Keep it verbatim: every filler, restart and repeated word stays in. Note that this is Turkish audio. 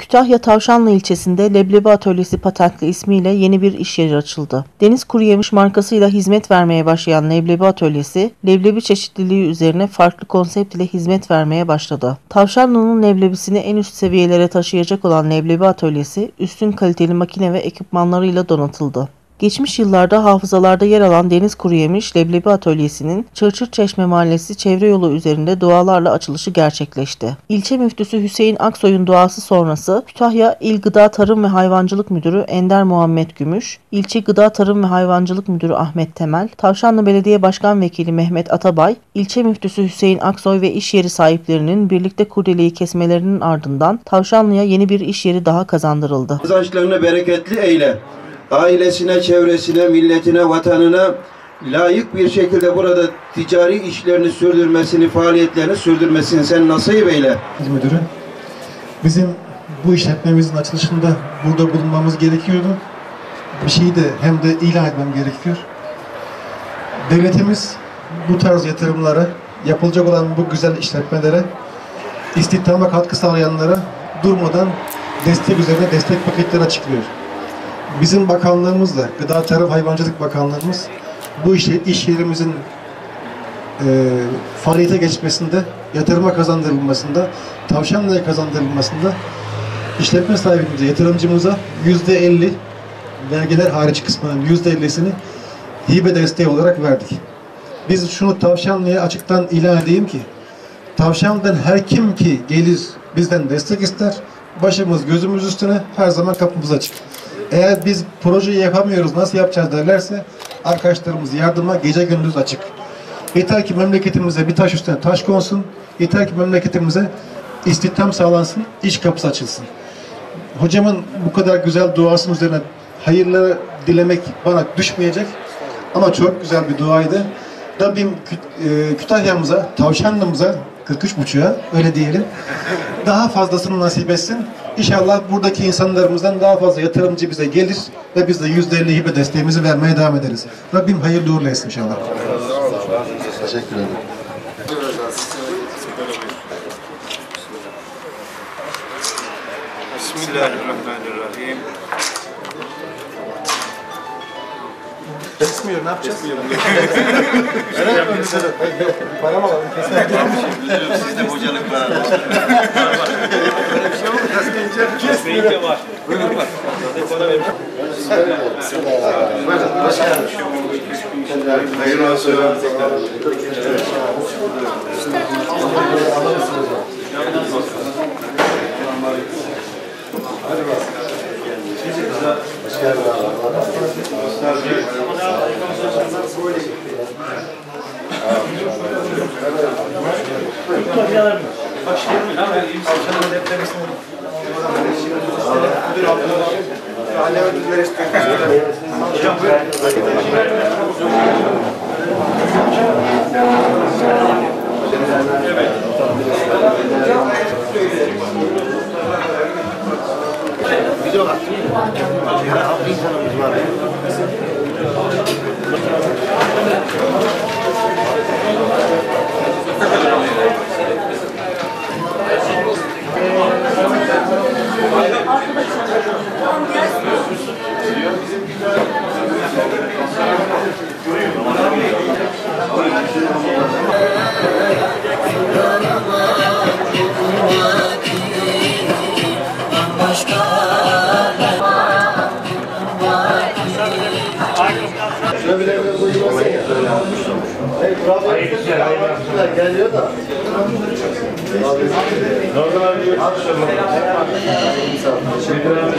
Kütahya Tavşanlı ilçesinde Leblebi Atölyesi patentli ismiyle yeni bir iş yeri açıldı. Deniz Kuruyemiş markasıyla hizmet vermeye başlayan Leblebi Atölyesi, leblebi çeşitliliği üzerine farklı konsept ile hizmet vermeye başladı. Tavşanlı'nın leblebisini en üst seviyelere taşıyacak olan Leblebi Atölyesi, üstün kaliteli makine ve ekipmanlarıyla donatıldı. Geçmiş yıllarda hafızalarda yer alan Deniz Kuruyemiş Leblebi Atölyesi'nin Çırçırçeşme Mahallesi çevre yolu üzerinde dualarla açılışı gerçekleşti. İlçe müftüsü Hüseyin Aksoy'un duası sonrası Kütahya İl Gıda Tarım ve Hayvancılık Müdürü Ender Muhammed Gümüş, İlçe Gıda Tarım ve Hayvancılık Müdürü Ahmet Temel, Tavşanlı Belediye Başkan Vekili Mehmet Atabay, İlçe müftüsü Hüseyin Aksoy ve iş yeri sahiplerinin birlikte kurdeleyi kesmelerinin ardından Tavşanlı'ya yeni bir iş yeri daha kazandırıldı. Kazançlarını bereketli eyle. Ailesine, çevresine, milletine, vatanına layık bir şekilde burada ticari işlerini sürdürmesini, faaliyetlerini sürdürmesini sen nasip eyle. Müdürü, bizim bu işletmemizin açılışında burada bulunmamız gerekiyordu. Bir şeyi de hem de ilan etmem gerekiyor. Devletimiz bu tarz yatırımlara, yapılacak olan bu güzel işletmelere, istihdama katkı sağlayanlara durmadan destek üzerine destek paketleri açıklıyor. Bizim bakanlığımız da, Gıda Tarım Hayvancılık Bakanlığımız bu iş, iş yerimizin e, faaliyete geçmesinde, yatırıma kazandırılmasında, Tavşanlı'ya kazandırılmasında işletme sahibimize, yatırımcımıza yüzde elli vergiler hariç kısmının yüzde ellisini hibe desteği olarak verdik. Biz şunu Tavşanlı'ya açıktan ilan edeyim ki, Tavşanlı'dan her kim ki gelir bizden destek ister, başımız gözümüz üstüne her zaman kapımız açık. Eğer biz projeyi yapamıyoruz, nasıl yapacağız derlerse arkadaşlarımız yardıma gece gündüz açık. Yeter ki memleketimize bir taş üstüne taş konsun, yeter ki memleketimize istihdam sağlansın, iş kapısı açılsın. Hocamın bu kadar güzel duasının üzerine hayırları dilemek bana düşmeyecek ama çok güzel bir duaydı. Rabbim Kütahya'mıza, Tavşanlı'mıza, kırk üç buçuğa öyle diyelim, daha fazlasını nasip etsin. İnşallah buradaki insanlarımızdan daha fazla yatırımcı bize gelir ve biz de yüzde elli hibe desteğimizi vermeye devam ederiz. Rabbim hayırlı uğurlu etsin inşallah. Teşekkür ederim. Bismillahirrahmanirrahim. Kesmiyor, ne yapacağız? Param alalım. Siz de hocalık var. Böyle bir şey olur mu? Kesmeyince var. Buyurun bak. Hayırlı olsun. Hadi bak. Hoş geldin Video var. Halk insanımız var. Geliyor da. Normal bir